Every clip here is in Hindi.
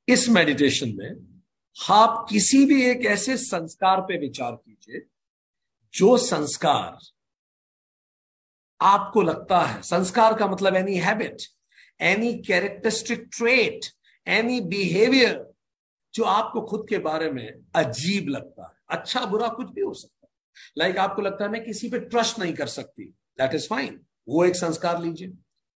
इस मेडिटेशन में आप किसी भी एक ऐसे संस्कार पे विचार कीजिए जो संस्कार आपको लगता है, संस्कार का मतलब any habit, any characteristic trait, any behaviour जो आपको खुद के बारे में अजीब लगता है। अच्छा बुरा कुछ भी हो सकता है। लाइक आपको लगता है मैं किसी पे ट्रस्ट नहीं कर सकती, दैट इज फाइन, वो एक संस्कार लीजिए।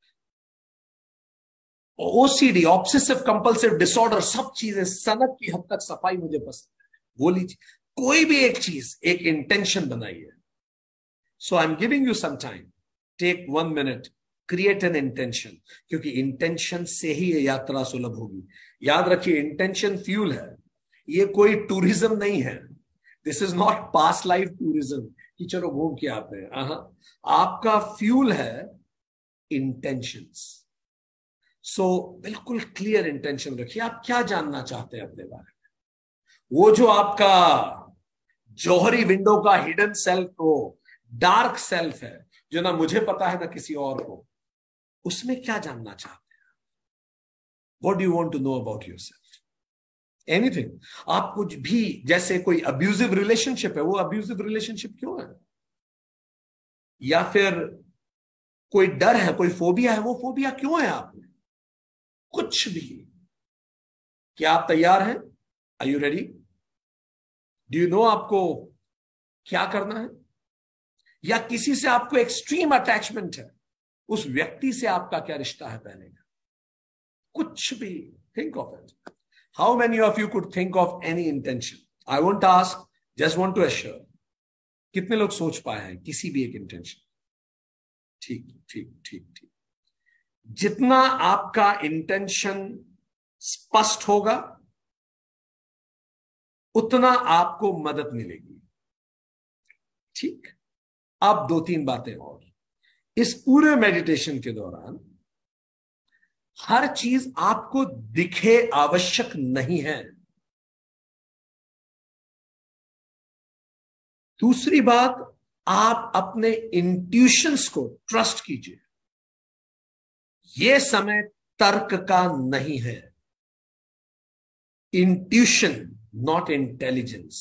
ओसीडी, ऑब्सेसिव कंपल्सिव डिसऑर्डर, सब चीजें सनक की हद तक सफाई मुझे पसंद है, वो लीजिए। कोई भी एक चीज, एक इंटेंशन बनाइए। So I am giving you some time, take 1 minute, create an intention, क्योंकि इंटेंशन से ही ये यात्रा सुलभ होगी। याद रखिए, इंटेंशन फ्यूल है, ये कोई टूरिज्म नहीं है। This is not past life tourism कि चलो घूम के आते हैं। आपका फ्यूल है इंटेंशंस। सो बिल्कुल क्लियर इंटेंशन रखिए, आप क्या जानना चाहते हैं अपने बारे में। वो जो आपका जौहरी विंडो का हिडन सेल्फ हो, डार्क सेल्फ है, जो ना मुझे पता है ना किसी और को, उसमें क्या जानना चाहते हैं? What do you want to know about yourself? Anything. आप कुछ भी, जैसे कोई अब्यूजिव रिलेशनशिप है, वो अब्यूजिव रिलेशनशिप क्यों है? या फिर कोई डर है, कोई फोबिया है, वो फोबिया क्यों है आप में? कुछ भी। क्या आप तैयार हैं? Are you ready? Do you know आपको क्या करना है? या किसी से आपको एक्सट्रीम अटैचमेंट है, उस व्यक्ति से आपका क्या रिश्ता है पहले का? कुछ भी। Think of it. How many of you could think of any intention? I won't ask, just want to assure, कितने लोग सोच पाए हैं किसी भी एक इंटेंशन? ठीक ठीक ठीक ठीक। जितना आपका इंटेंशन स्पष्ट होगा, उतना आपको मदद मिलेगी। ठीक। अब 2-3 बातें और। इस पूरे मेडिटेशन के दौरान हर चीज आपको दिखे आवश्यक नहीं है। दूसरी बात, आप अपने इंट्यूशंस को ट्रस्ट कीजिए। यह समय तर्क का नहीं है। Intuition, not intelligence.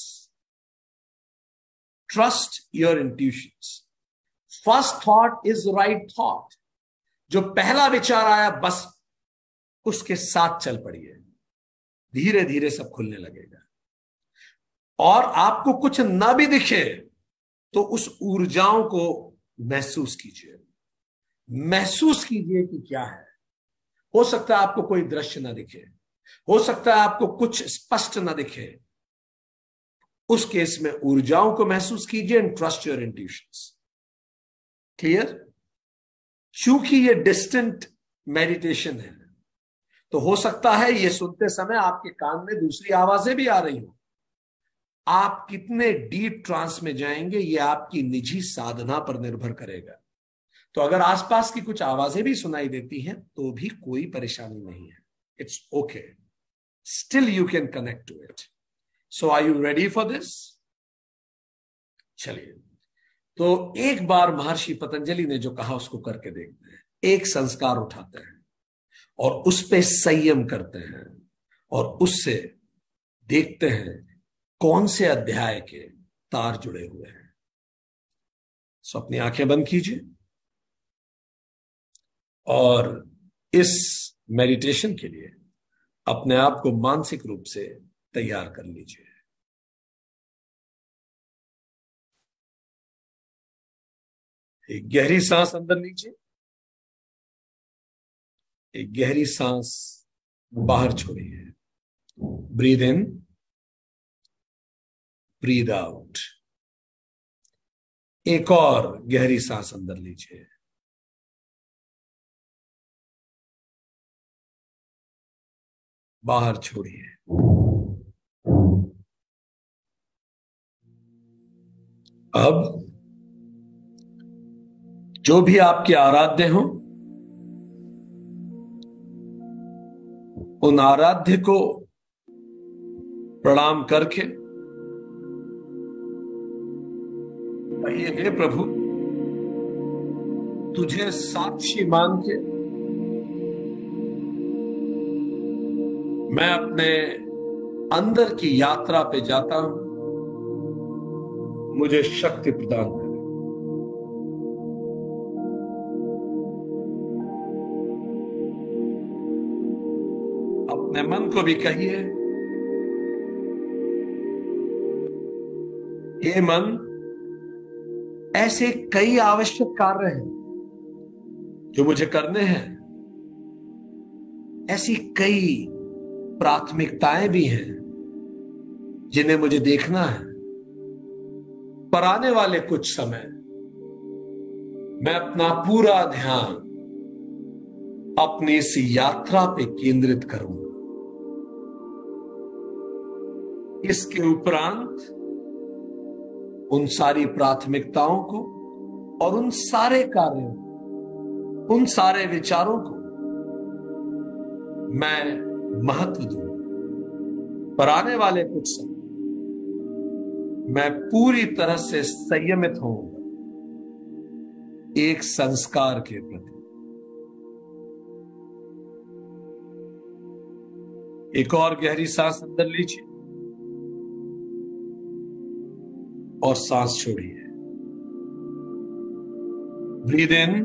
Trust your intuitions. First thought is right thought. जो पहला विचार आया, बस उसके साथ चल पड़िए। धीरे धीरे सब खुलने लगेगा। और आपको कुछ ना भी दिखे तो उस ऊर्जाओं को महसूस कीजिए। महसूस कीजिए कि क्या है। हो सकता है आपको कोई दृश्य ना दिखे, हो सकता है आपको कुछ स्पष्ट ना दिखे। उस केस में ऊर्जाओं को महसूस कीजिए and trust your intuitions. Clear? चूंकि ये डिस्टेंट मेडिटेशन है, तो हो सकता है ये सुनते समय आपके कान में दूसरी आवाजें भी आ रही हो। आप कितने डीप ट्रांस में जाएंगे, ये आपकी निजी साधना पर निर्भर करेगा। तो अगर आसपास की कुछ आवाजें भी सुनाई देती हैं तो भी कोई परेशानी नहीं है। It's okay, still you can connect to it. So are you ready for this? चलिए, तो एक बार महर्षि पतंजलि ने जो कहा उसको करके देखते हैं। एक संस्कार उठाते हैं और उस पे संयम करते हैं और उससे देखते हैं कौन से अध्याय के तार जुड़े हुए हैं। सो अपनी आंखें बंद कीजिए और इस मेडिटेशन के लिए अपने आप को मानसिक रूप से तैयार कर लीजिए। एक गहरी सांस अंदर लीजिए, एक गहरी सांस बाहर छोड़िए। Breathe in, breathe out. एक और गहरी सांस अंदर लीजिए, बाहर छोड़िए। अब जो भी आपके आराध्य हो, उन आराध्य को प्रणाम करके कहिए, हे प्रभु, तुझे साक्षी मान के मैं अपने अंदर की यात्रा पे जाता हूं, मुझे शक्ति प्रदान करें। अपने मन को भी कहिए, हे मन, ऐसे कई आवश्यक कार्य हैं जो मुझे करने हैं, ऐसी कई प्राथमिकताएं भी हैं जिन्हें मुझे देखना है। पर आने वाले कुछ समय मैं अपना पूरा ध्यान अपनी इस यात्रा पे केंद्रित करूंगा। इसके उपरांत उन सारी प्राथमिकताओं को और उन सारे कार्यों, उन सारे विचारों को मैं महत्व दूंगा। पर आने वाले कुछ समय मैं पूरी तरह से संयमित होऊंगा एक संस्कार के प्रति। एक और गहरी सांस अंदर लीजिए और सांस छोड़िए। Breathe in,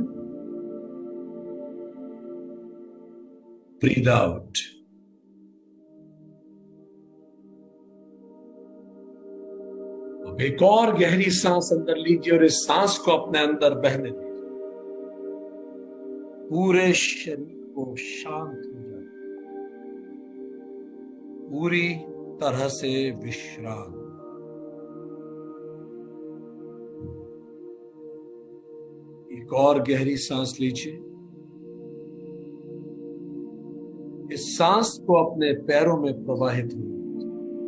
breathe out. अब एक और गहरी सांस अंदर लीजिए और इस सांस को अपने अंदर बहने दीजिए। पूरे शरीर को शांत हो जाए, पूरी तरह से विश्राम। एक और गहरी सांस लीजिए। इस सांस को अपने पैरों में प्रवाहित होने दीजिए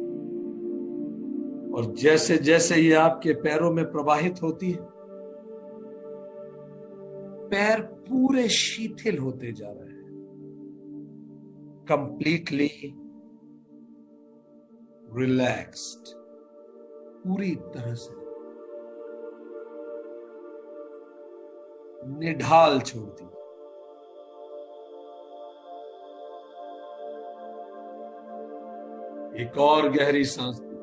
और जैसे जैसे ये आपके पैरों में प्रवाहित होती है, पैर पूरे शिथिल होते जा रहे हैं, कंप्लीटली रिलैक्स्ड, पूरी तरह से निढाल छोड़ दी। एक और गहरी सांस लीजिए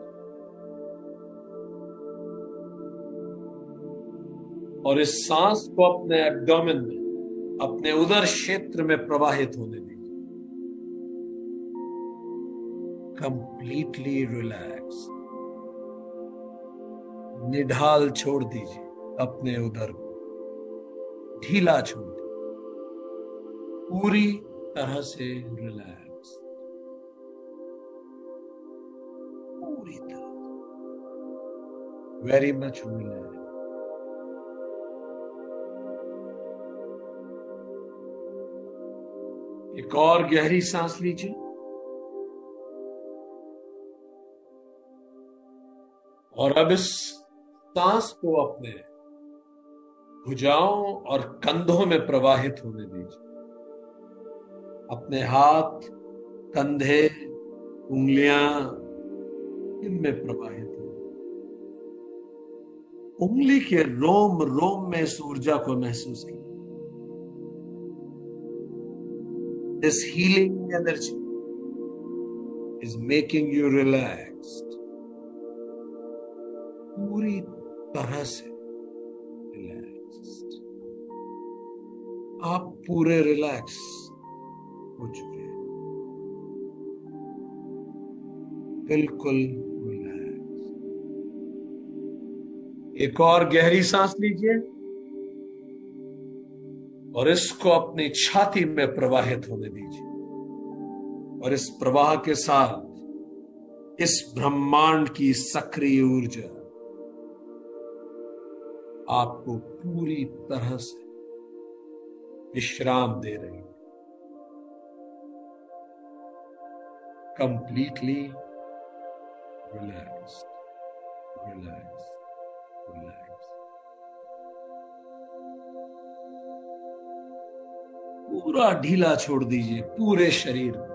और इस सांस को अपने एब्डोमेन में, अपने उदर क्षेत्र में प्रवाहित होने दीजिए। कंप्लीटली रिलैक्स, निढाल छोड़ दीजिए अपने उदर को, ढीला छोड़ दीजिए, पूरी तरह से रिलैक्स, पूरी तरह, वेरी मच रिलैक्स। एक और गहरी सांस लीजिए और अब इस सांस को अपने भुजाओं और कंधों में प्रवाहित होने दीजिए। अपने हाथ, कंधे, उंगलियां इनमें प्रवाहित हो। उंगली के रोम रोम में इस ऊर्जा को महसूस कीजिए। This healing energy is making you relaxed. पूरी तरह से रिलैक्स्ड। आप पूरे रिलैक्स हो चुके हैं, बिल्कुल रिलैक्स। एक और गहरी सांस लीजिए और इसको अपनी छाती में प्रवाहित होने दीजिए और इस प्रवाह के साथ इस ब्रह्मांड की सक्रिय ऊर्जा आपको पूरी तरह से विश्राम दे रही है। Completely relax, relax, relax. पूरा ढीला छोड़ दीजिए पूरे शरीर को।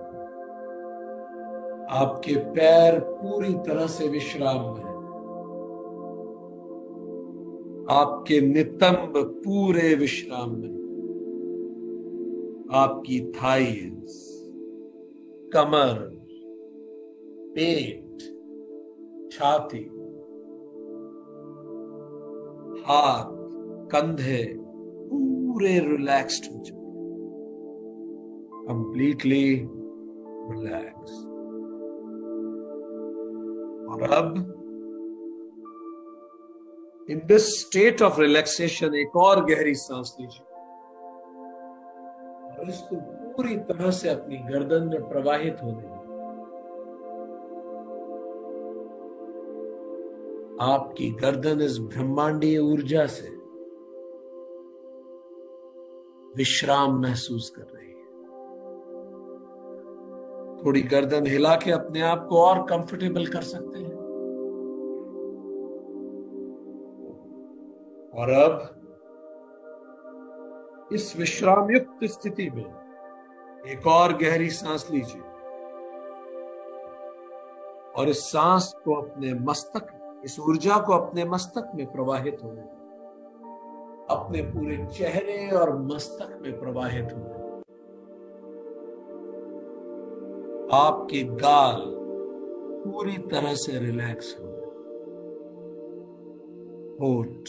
आपके पैर पूरी तरह से विश्राम में हैं। आपके नितंब पूरे विश्राम में। आपकी थाइज, कमर, पेट, छाती, हाथ, कंधे पूरे रिलैक्स्ड हो चुके, कंप्लीटली रिलैक्स। और अब in this state of relaxation एक और गहरी सांस लीजिए और इसको पूरी तरह से अपनी गर्दन में प्रवाहित होने दें। आपकी गर्दन इस ब्रह्मांडीय ऊर्जा से विश्राम महसूस कर रही है। थोड़ी गर्दन हिला के अपने आप को और कंफर्टेबल कर सकते हैं। और अब इस विश्राम युक्त स्थिति में एक और गहरी सांस लीजिए और इस सांस को अपने मस्तक, इस ऊर्जा को अपने मस्तक में प्रवाहित होने दें, अपने पूरे चेहरे और मस्तक में प्रवाहित होने दें। आपके गाल पूरी तरह से रिलैक्स हो गए, होठ,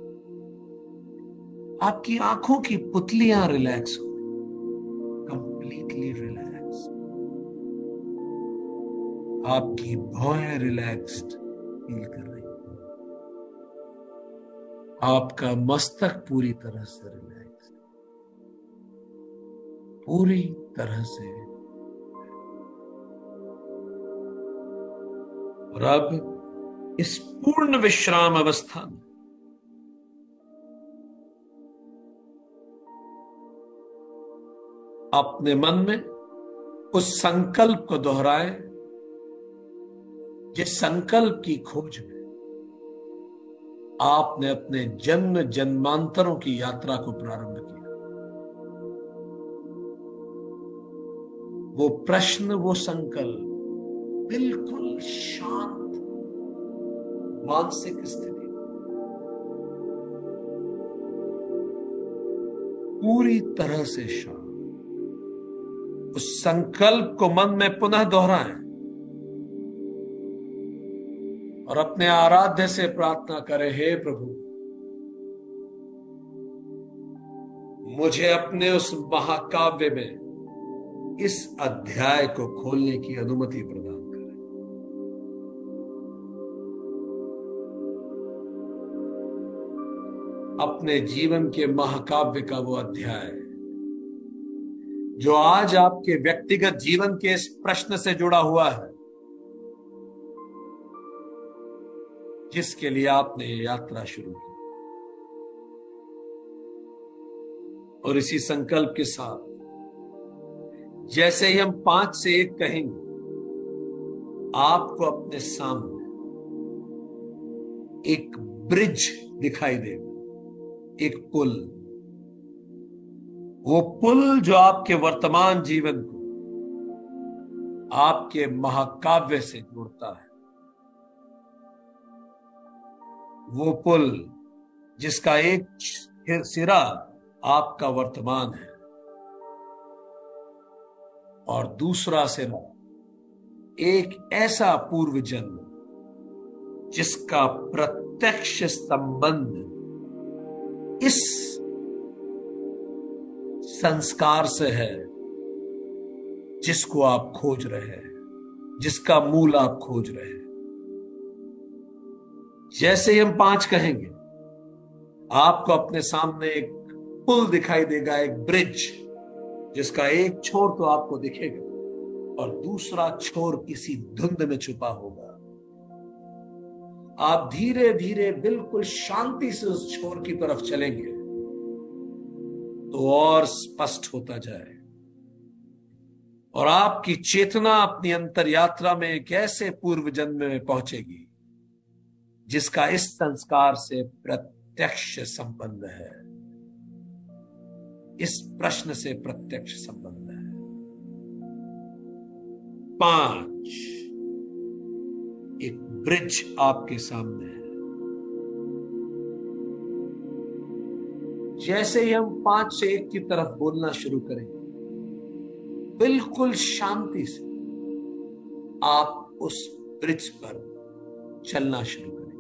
आपकी आंखों की पुतलियां रिलैक्स हो गई, कंप्लीटली रिलैक्स। आपकी भौहें रिलैक्स्ड फील कर रही है। आपका मस्तक पूरी तरह से रिलैक्स, पूरी तरह से। और अब इस पूर्ण विश्राम अवस्था में अपने मन में उस संकल्प को दोहराएं जिस संकल्प की खोज में आपने अपने जन्म जन्मांतरों की यात्रा को प्रारंभ किया। वो प्रश्न, वो संकल्प बिल्कुल शांत मानसिक स्थिति, पूरी तरह से शांत। उस संकल्प को मन में पुनः दोहराएं और अपने आराध्य से प्रार्थना करें, हे प्रभु, मुझे अपने उस महाकाव्य में इस अध्याय को खोलने की अनुमति प्रदान करें। अपने जीवन के महाकाव्य का वो अध्याय जो आज आपके व्यक्तिगत जीवन के इस प्रश्न से जुड़ा हुआ है, जिसके लिए आपने ये यात्रा शुरू की। और इसी संकल्प के साथ जैसे ही हम 5 से 1 कहेंगे, आपको अपने सामने एक ब्रिज दिखाई देगा, एक पुल। वो पुल जो आपके वर्तमान जीवन को आपके महाकाव्य से जोड़ता है, वो पुल जिसका एक सिरा आपका वर्तमान है और दूसरा सिरा एक ऐसा पूर्व जन्म जिसका प्रत्यक्ष संबंध इस संस्कार से है जिसको आप खोज रहे हैं, जिसका मूल आप खोज रहे हैं। जैसे ही हम 5 कहेंगे, आपको अपने सामने एक पुल दिखाई देगा, एक ब्रिज, जिसका एक छोर तो आपको दिखेगा और दूसरा छोर किसी धुंध में छुपा होगा। आप धीरे धीरे बिल्कुल शांति से उस छोर की तरफ चलेंगे तो और स्पष्ट होता जाए और आपकी चेतना अपनी अंतर यात्रा में एक ऐसे पूर्व जन्म में पहुंचेगी जिसका इस संस्कार से प्रत्यक्ष संबंध है, इस प्रश्न से प्रत्यक्ष संबंध है। 5, एक ब्रिज आपके सामने है। जैसे ही हम 5 से 1 की तरफ बोलना शुरू करेंगे, बिल्कुल शांति से आप उस ब्रिज पर चलना शुरू करें।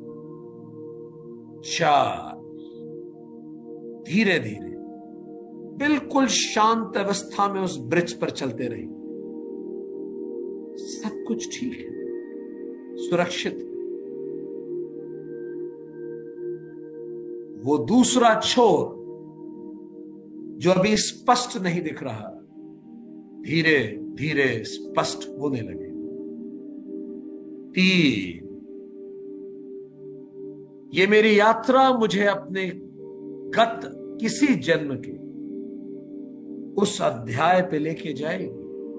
4, धीरे धीरे बिल्कुल शांत अवस्था में उस ब्रिज पर चलते रहिए। सब कुछ ठीक है, सुरक्षित है। वो दूसरा छोर जो अभी स्पष्ट नहीं दिख रहा, धीरे धीरे स्पष्ट होने लगे। 3, ये मेरी यात्रा मुझे अपने गत किसी जन्म के उस अध्याय पे लेके जाएगी,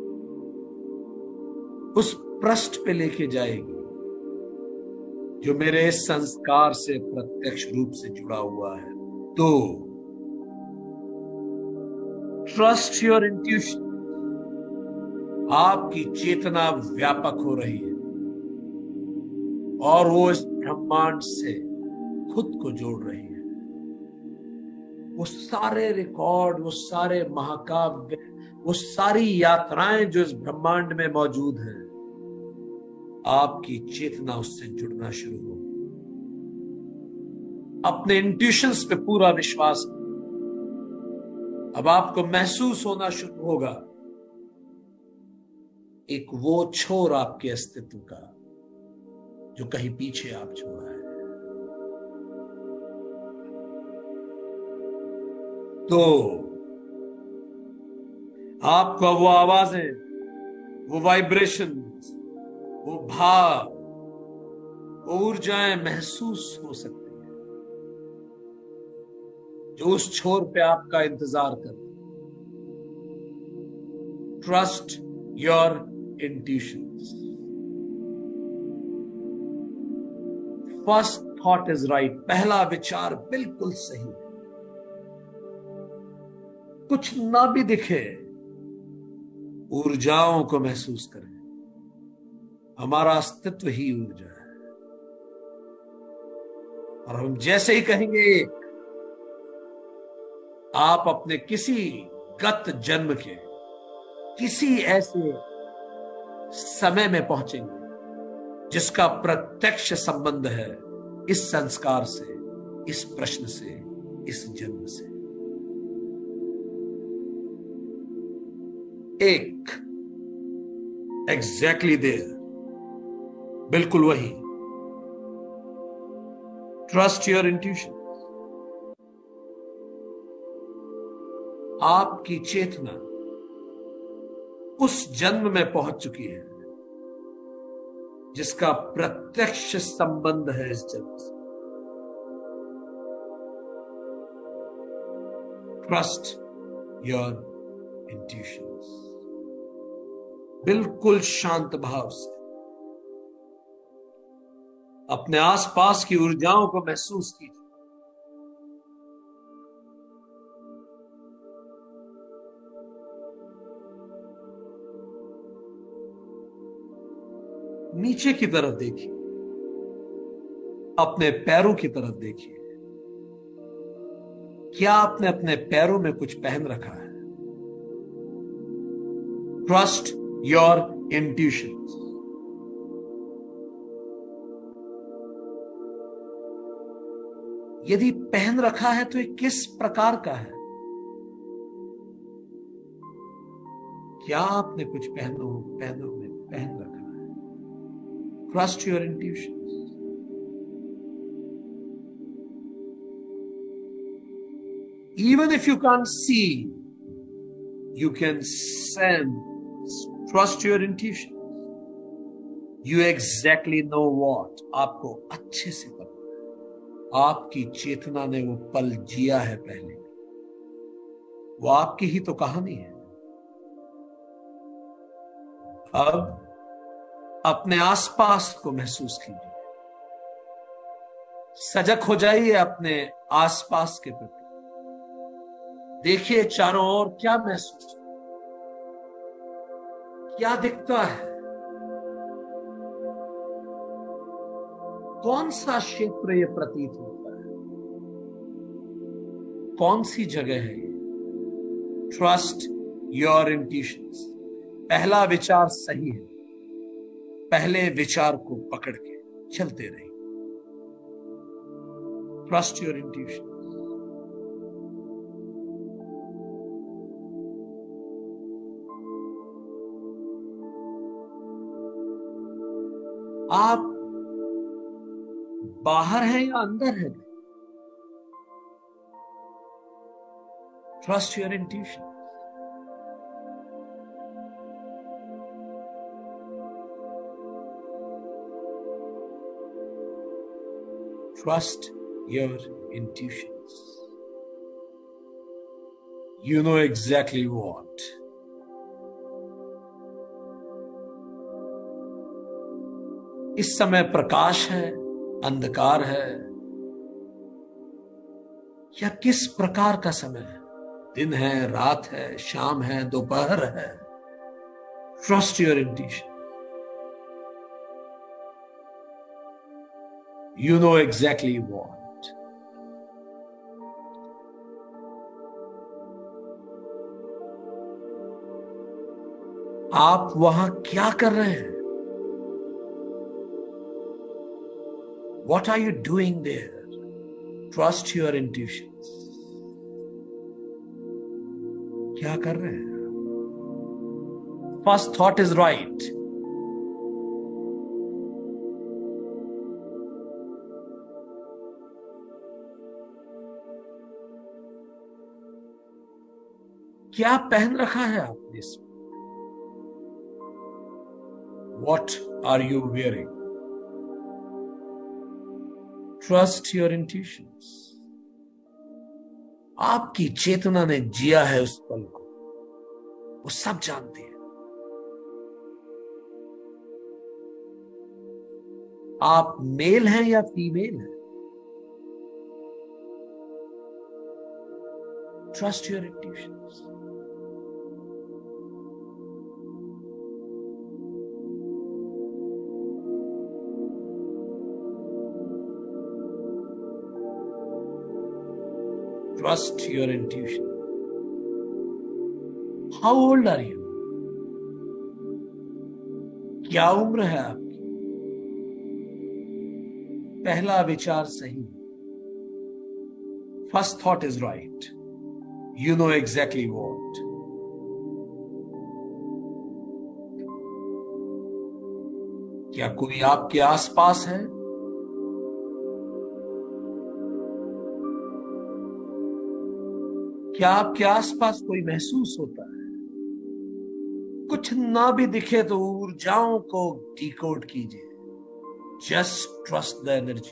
उस पृष्ठ पे लेके जाएगी जो मेरे इस संस्कार से प्रत्यक्ष रूप से जुड़ा हुआ है। तो ट्रस्ट योर इंट्यूशन। आपकी चेतना व्यापक हो रही है और वो इस ब्रह्मांड से खुद को जोड़ रही है। वो सारे रिकॉर्ड, वो सारे महाकाव्य, वो सारी यात्राएं जो इस ब्रह्मांड में मौजूद हैं, आपकी चेतना उससे जुड़ना शुरू हो। अपने इंट्यूशंस पे पूरा विश्वास। अब आपको महसूस होना शुरू होगा एक वो छोर आपके अस्तित्व का जो कहीं पीछे आप छोड़ा है। तो आपको वो आवाजें, वो वाइब्रेशंस, वो भाव, वो ऊर्जाएं महसूस हो सकती हैं जो उस छोर पे आपका इंतजार कर। Trust your intuitions. First thought is right. पहला विचार बिल्कुल सही है। कुछ ना भी दिखे, ऊर्जाओं को महसूस करें। हमारा अस्तित्व ही ऊर्जा है। और हम जैसे ही कहेंगे एक, आप अपने किसी गत जन्म के किसी ऐसे समय में पहुंचेंगे जिसका प्रत्यक्ष संबंध है इस संस्कार से, इस प्रश्न से, इस जन्म से। एक, एग्जैक्टली देयर, बिल्कुल वही। Trust your intuition. आपकी चेतना उस जन्म में पहुंच चुकी है जिसका प्रत्यक्ष संबंध है इस जन्म से। Trust your intuitions. बिल्कुल शांत भाव से अपने आसपास की ऊर्जाओं को महसूस कीजिए। नीचे की तरफ देखिए, अपने पैरों की तरफ देखिए। क्या आपने अपने पैरों में कुछ पहन रखा है? Trust your intuitions. यदि पहन रखा है तो ये किस प्रकार का है? क्या आपने कुछ पैरों में पहन रखा है? Trust your intuitions. Even if you can't see, you can sense. Trust your intuitions. You exactly know what. आपको अच्छे से पता है। आपकी चेतना ने वो पल जिया है पहले। वो आपकी ही तो कहानी है। अब अपने आसपास को महसूस कीजिए। सजग हो जाइए अपने आसपास के प्रति। देखिए चारों ओर क्या महसूस, क्या दिखता है। कौन सा क्षेत्र ये प्रतीत होता है? कौन सी जगह है ये? Trust your intuitions. पहला विचार सही है। पहले विचार को पकड़ के चलते रहिए। Trust your intuition. आप बाहर हैं या अंदर हैं, trust your intuition. Trust your intuitions. You know exactly what. इस समय प्रकाश है, अंधकार है, या किस प्रकार का समय है? दिन है, रात है, शाम है, दोपहर है। Trust your intuition. You know exactly what. आप वहां क्या कर रहे हैं? What are you doing there? Trust your intuitions. क्या कर रहे हैं? First thought is right. क्या पहन रखा है आपने इसमें? What are you wearing? Trust your intuitions. आपकी चेतना ने जिया है उस पल को, वो सब जानती है। आप मेल हैं या फीमेल हैं? Trust your intuitions. Trust your intuition. How old are you? क्या उम्र है आपकी? पहला विचार सही। First thought is right. You know exactly what. क्या कोई आपके आसपास है? क्या आपके आसपास कोई महसूस होता है? कुछ ना भी दिखे तो ऊर्जाओं को डिकोड कीजिए। Just trust the energy.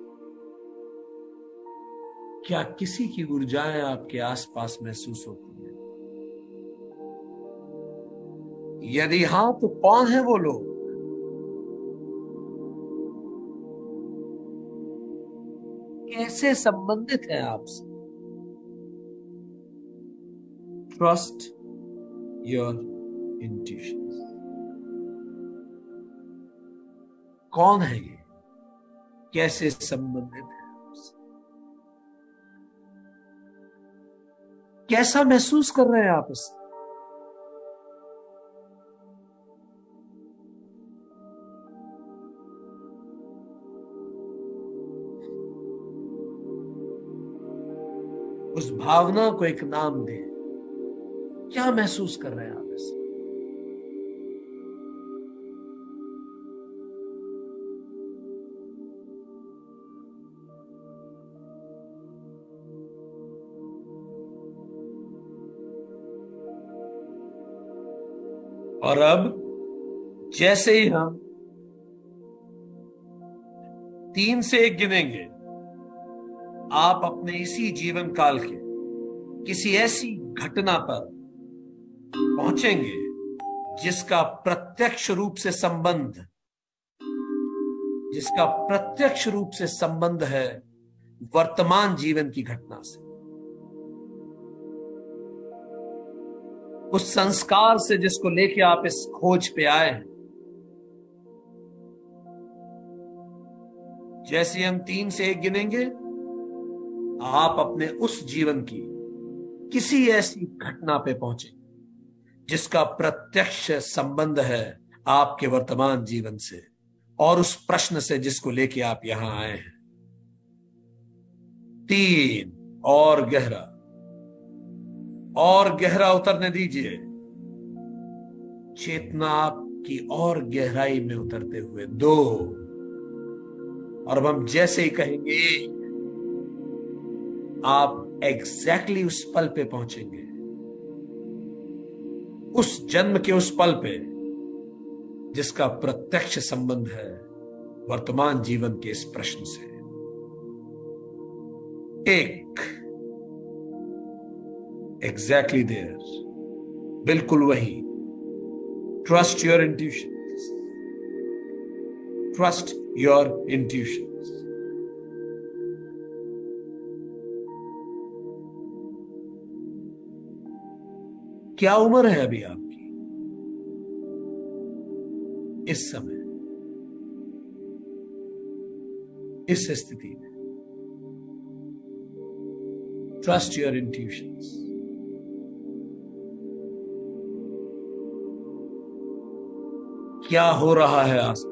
क्या किसी की ऊर्जाएं आपके आसपास महसूस होती हैं? यदि हां तो कौन है वो लोग? कैसे संबंधित हैं आपसे? Trust your intuitions. कौन है ये? कैसे संबंधित है आपसे? कैसा महसूस कर रहे हैं आप इससे? उस भावना को एक नाम दें। क्या महसूस कर रहे हैं आप इससे? और अब जैसे ही हम 3 से 1 गिनेंगे, आप अपने इसी जीवन काल के किसी ऐसी घटना पर पहुंचेंगे जिसका प्रत्यक्ष रूप से संबंध है वर्तमान जीवन की घटना से, उस संस्कार से जिसको लेके आप इस खोज पे आए हैं। जैसे हम 3 से 1 गिनेंगे, आप अपने उस जीवन की किसी ऐसी घटना पे पहुंचेंगे जिसका प्रत्यक्ष संबंध है आपके वर्तमान जीवन से और उस प्रश्न से जिसको लेके आप यहां आए हैं। 3 और गहरा उतरने दीजिए। चेतना की और गहराई में उतरते हुए 2। और अब हम जैसे ही कहेंगे आप एग्जैक्टली उस पल पे पहुंचेंगे, उस जन्म के उस पल पे जिसका प्रत्यक्ष संबंध है वर्तमान जीवन के इस प्रश्न से। 1 एग्जैक्टली देयर, बिल्कुल वही। Trust your intuition, trust your intuition. क्या उम्र है अभी आपकी इस समय, इस स्थिति में? Trust your intuitions. क्या हो रहा है आसपास?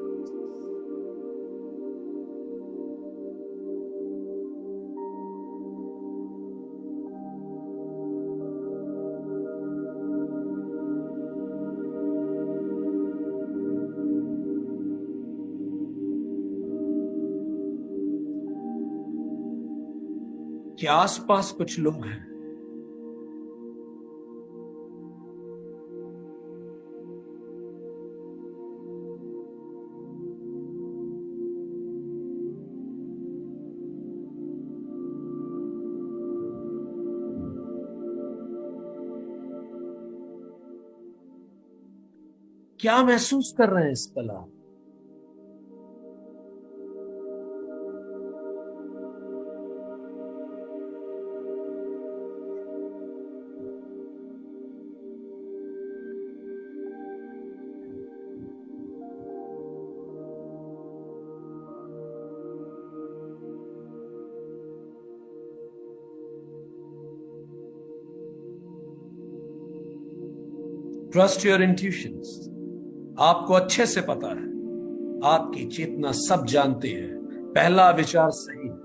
क्या आसपास कुछ लोग हैं? क्या महसूस कर रहे हैं इस पल आप? Trust your intuitions. आपको अच्छे से पता है, आपकी चेतना सब जानती है, पहला विचार सही है।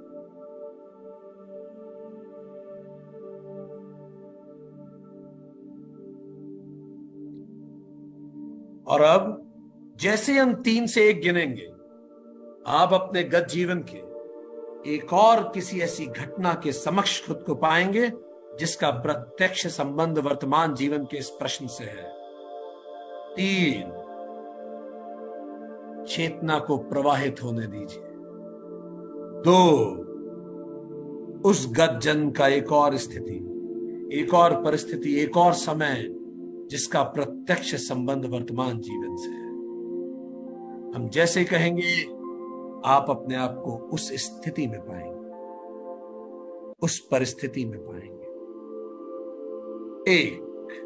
और अब जैसे हम 3 से 1 गिनेंगे, आप अपने गत जीवन के एक और किसी ऐसी घटना के समक्ष खुद को पाएंगे जिसका प्रत्यक्ष संबंध वर्तमान जीवन के इस प्रश्न से है। 3 चेतना को प्रवाहित होने दीजिए। 2 उस गत जन्म का एक और स्थिति, एक और परिस्थिति, एक और समय जिसका प्रत्यक्ष संबंध वर्तमान जीवन से है। हम जैसे कहेंगे आप अपने आप को उस स्थिति में पाएंगे, उस परिस्थिति में पाएंगे। 1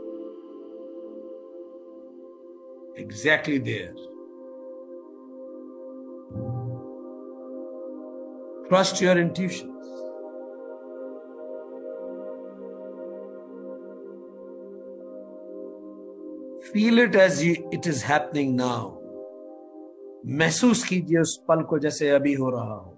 exactly there. Trust your intuitions. Feel it as it is happening now. महसूस कीजिए उस पल को जैसे अभी हो रहा हो।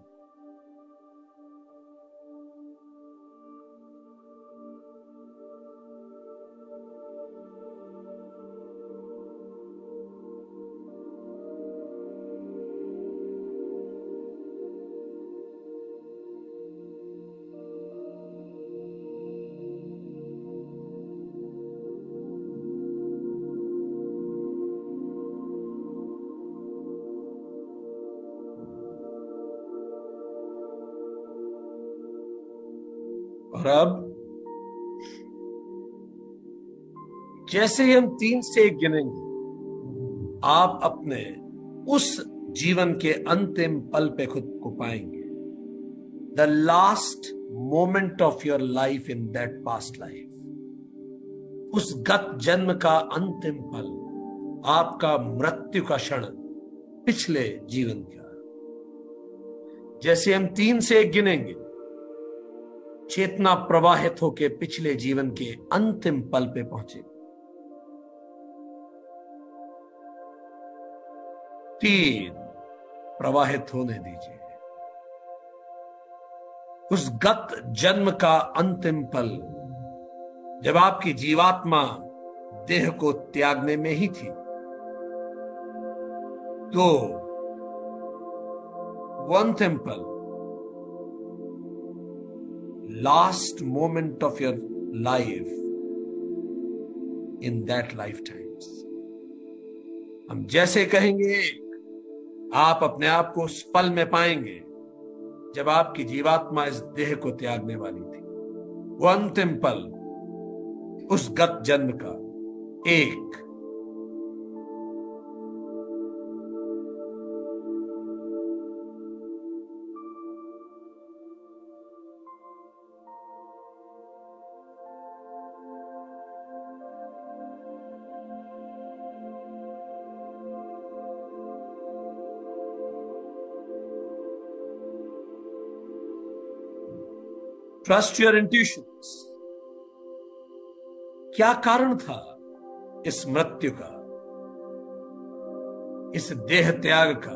और अब जैसे ही हम 3 से 1 गिनेंगे, आप अपने उस जीवन के अंतिम पल पे खुद को पाएंगे। The last moment of your life in that past life. उस गत जन्म का अंतिम पल, आपका मृत्यु का क्षण पिछले जीवन का। जैसे हम 3 से 1 गिनेंगे, चेतना प्रवाहित होकर पिछले जीवन के अंतिम पल पे पहुंचे। 3 प्रवाहित होने दीजिए। उस गत जन्म का अंतिम पल जब आपकी जीवात्मा देह को त्यागने में ही थी, तो वो अंतिम पल, last moment of your life in that life times, हम जैसे कहेंगे आप अपने आप को उस पल में पाएंगे जब आपकी जीवात्मा इस देह को त्यागने वाली थी। वो अंतिम पल उस गत जन्म का एक ट्रस्ट योर इंट्यूशंस। क्या कारण था इस मृत्यु का, इस देह त्याग का?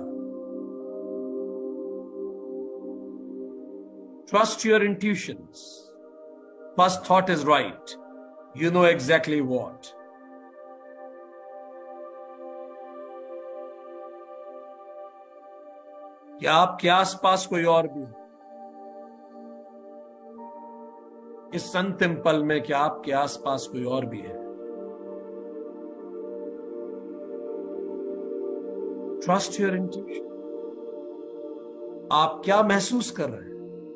Trust your intuitions. First thought is right, you know exactly what. क्या आपके आसपास कोई और भी है? इस अंतिम पल में क्या आपके आसपास कोई और भी है? Trust your intuition. आप क्या महसूस कर रहे हैं?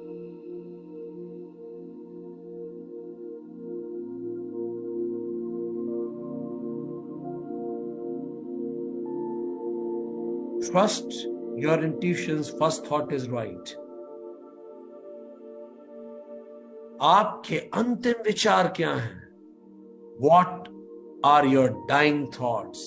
Trust your intuition's first thought is right. आपके अंतिम विचार क्या हैं? What are your dying thoughts?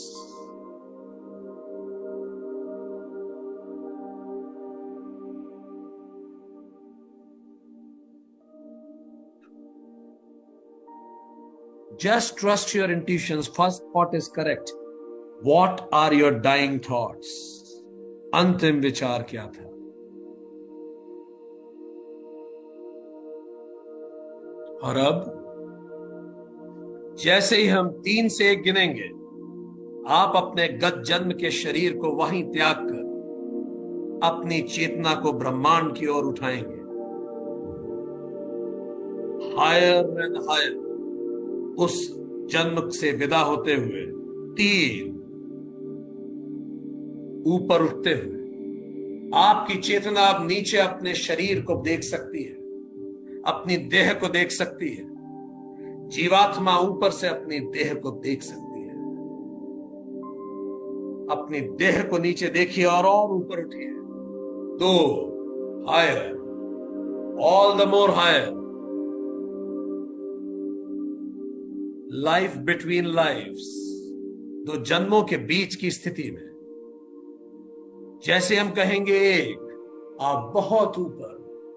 Just trust your intuition's first thought is correct. What are your dying thoughts? अंतिम विचार क्या था? और अब जैसे ही हम 3 से 1 गिनेंगे, आप अपने गत जन्म के शरीर को वहीं त्याग कर अपनी चेतना को ब्रह्मांड की ओर उठाएंगे। हायर एंड हायर उस जन्म से विदा होते हुए 3 ऊपर उठते हुए आपकी चेतना अब नीचे अपने शरीर को देख सकती है, अपनी देह को देख सकती है। जीवात्मा ऊपर से अपनी देह को देख सकती है। अपनी देह को नीचे देखिए और ऊपर उठिए। 2 higher, all the more higher. Life between lifes, 2 जन्मों के बीच की स्थिति में जैसे हम कहेंगे 1, आप बहुत ऊपर,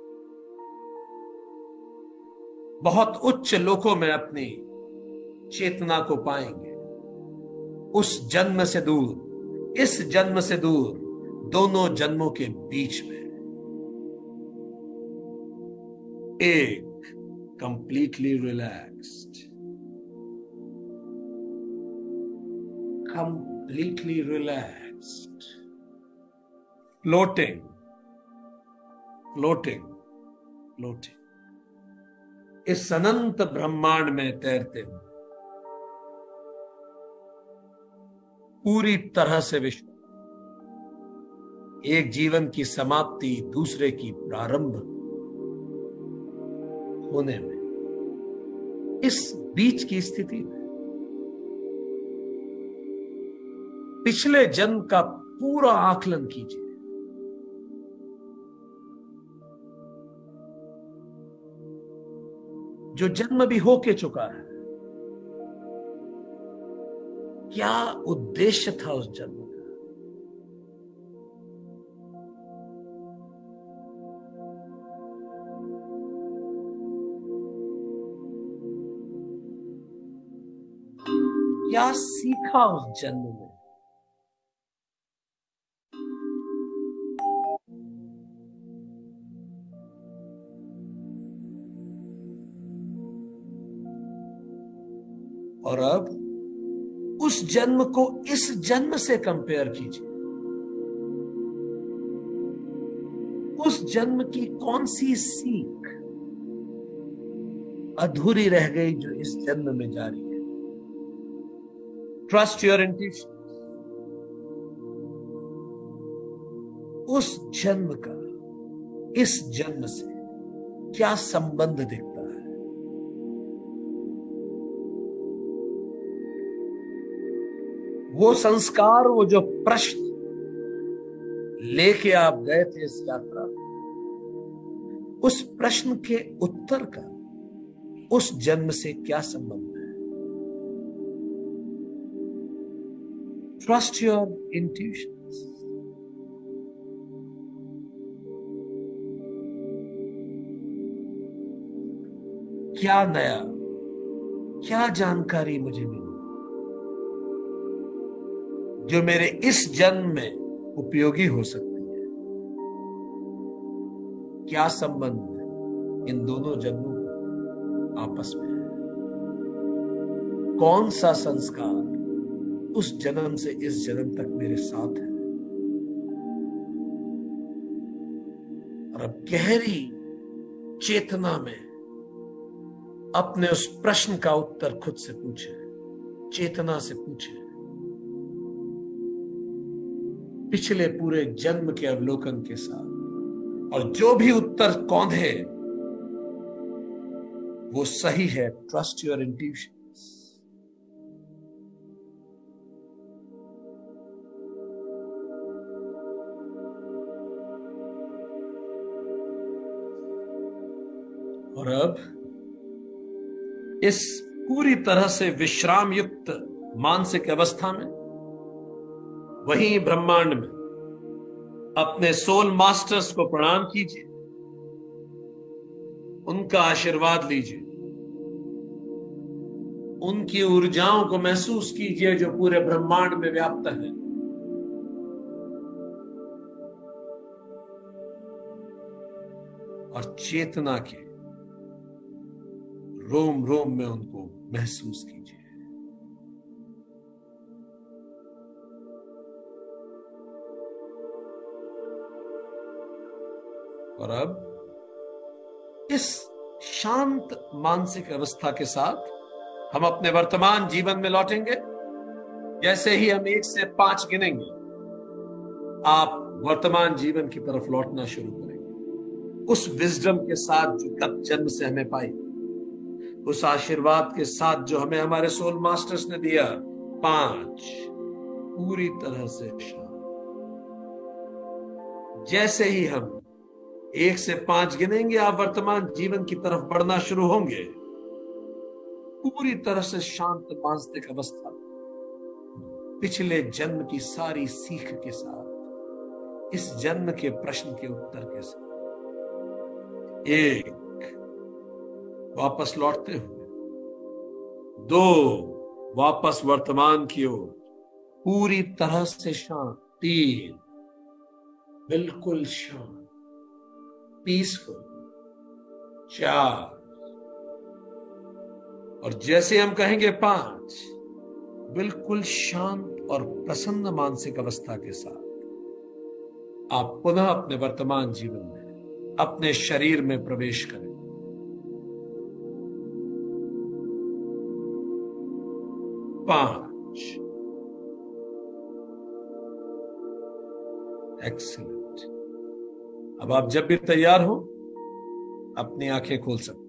बहुत उच्च लोकों में अपनी चेतना को पाएंगे। उस जन्म से दूर, इस जन्म से दूर, दोनों जन्मों के बीच में 1 completely relaxed, completely relaxed, floating, floating, floating, इस अनंत ब्रह्मांड में तैरते हुए पूरी तरह से विश्व, एक जीवन की समाप्ति दूसरे की प्रारंभ होने में, इस बीच की स्थिति में पिछले जन्म का पूरा आकलन कीजिए। जो जन्म भी होके चुका है, क्या उद्देश्य था उस जन्म का? क्या सीखा उस जन्म में? और अब उस जन्म को इस जन्म से कंपेयर कीजिए। उस जन्म की कौन सी सीख अधूरी रह गई जो इस जन्म में जारी है? Trust your intuition. उस जन्म का इस जन्म से क्या संबंध दिखता है? वो संस्कार, वो जो प्रश्न लेके आप गए थे इस यात्रा, उस प्रश्न के उत्तर का उस जन्म से क्या संबंध है? Trust your intuition. क्या नया, क्या जानकारी मुझे मिली जो मेरे इस जन्म में उपयोगी हो सकती है? क्या संबंध इन दोनों जन्मों का आपस में है? कौन सा संस्कार उस जन्म से इस जन्म तक मेरे साथ है? और अब गहरी चेतना में अपने उस प्रश्न का उत्तर खुद से पूछे, चेतना से पूछे। पिछले पूरे जन्म के अवलोकन के साथ, और जो भी उत्तर कौंधे वो सही है। Trust your intuition. और अब इस पूरी तरह से विश्राम युक्त मानसिक अवस्था में, वहीं ब्रह्मांड में अपने सोल मास्टर्स को प्रणाम कीजिए, उनका आशीर्वाद लीजिए, उनकी ऊर्जाओं को महसूस कीजिए जो पूरे ब्रह्मांड में व्याप्त है। और चेतना के रोम रोम में उनको महसूस कीजिए। और अब इस शांत मानसिक अवस्था के साथ हम अपने वर्तमान जीवन में लौटेंगे। जैसे ही हम 1 से 5 गिनेंगे, आप वर्तमान जीवन की तरफ लौटना शुरू करेंगे, उस विजडम के साथ जो गत जन्म से हमें पाई, उस आशीर्वाद के साथ जो हमें हमारे सोल मास्टर्स ने दिया। 5, पूरी तरह से शांत। जैसे ही हम 1 से 5 गिनेंगे, आप वर्तमान जीवन की तरफ बढ़ना शुरू होंगे, पूरी तरह से शांत मानसिक अवस्था, पिछले जन्म की सारी सीख के साथ, इस जन्म के प्रश्न के उत्तर के साथ। 1, वापस लौटते हुए। 2, वापस वर्तमान की ओर, पूरी तरह से शांत। 3, बिल्कुल शांत, पीसफुल। 4, और जैसे हम कहेंगे 5, बिल्कुल शांत और प्रसन्न मानसिक अवस्था के साथ आप पुनः अपने वर्तमान जीवन में, अपने शरीर में प्रवेश करें। 5, एक्सीलेंट। अब आप जब भी तैयार हो, अपनी आंखें खोल सकते हैं।